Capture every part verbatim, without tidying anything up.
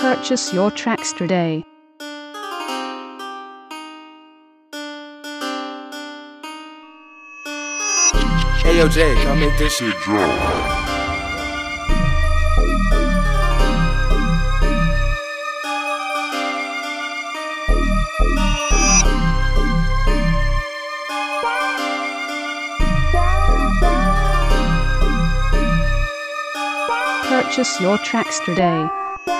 Purchase your tracks today. Hey yo Jay, come make this shit drop. Purchase your tracks today.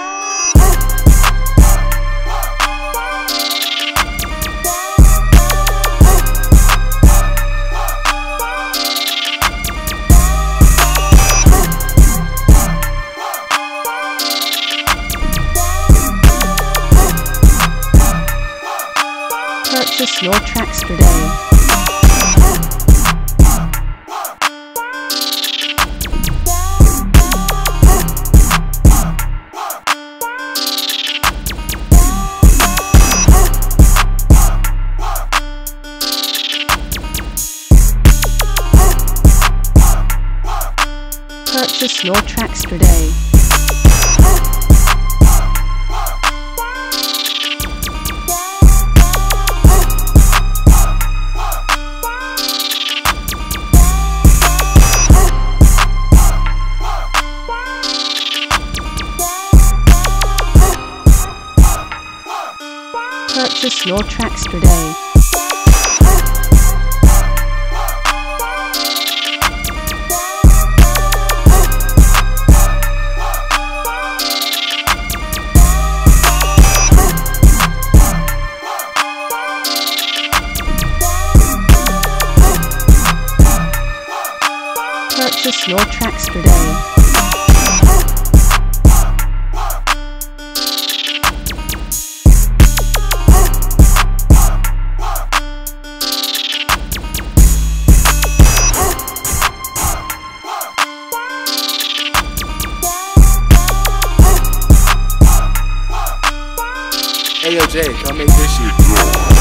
Purchase your tracks today. Purchase your tracks today. Purchase your tracks today. Purchase your tracks today. Hey yo Jay, come make this shit drop.